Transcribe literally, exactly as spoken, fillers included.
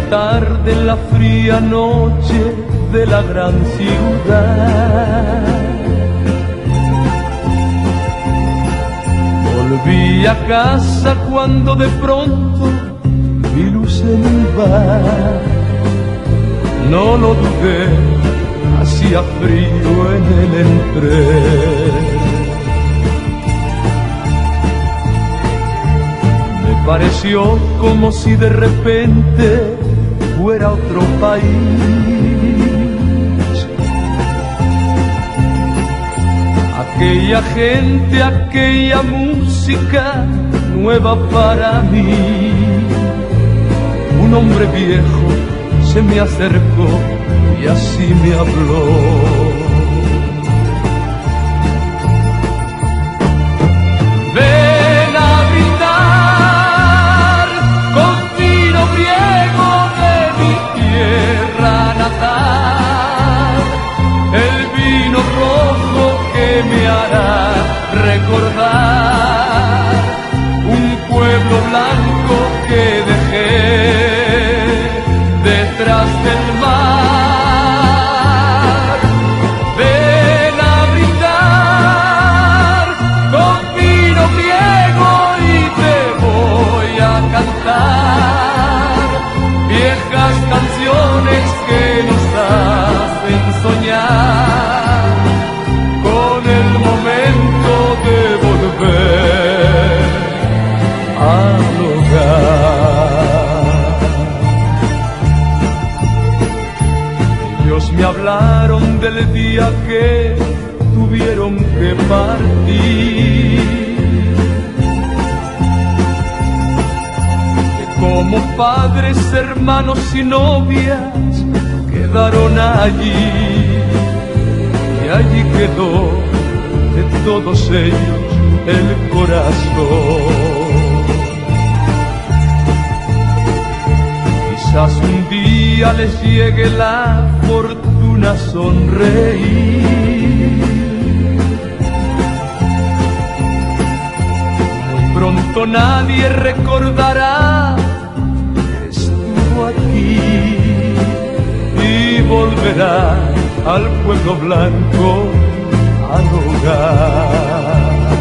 tarde en la fría noche de la gran ciudad. Volví a casa cuando de pronto vi luz en el bar. No lo dudé, hacía frío en el entré. Pareció como si de repente fuera otro país. Aquella gente, aquella música nueva para mí. Un hombre viejo se me acercó y así me habló. Me hará recordar un pueblo blanco que dejé detrás del mar. Ven a brindar con vino griego y te voy a cantar viejas canciones que nos hacen soñar de volver al hogar. Ellos me hablaron del día que tuvieron que partir, que como padres, hermanos y novias quedaron allí, y allí quedó de todos ellos el corazón. Quizás un día les llegue la fortuna sonreír. Muy pronto nadie recordará que estuvo aquí y volverá al pueblo blanco al hogar.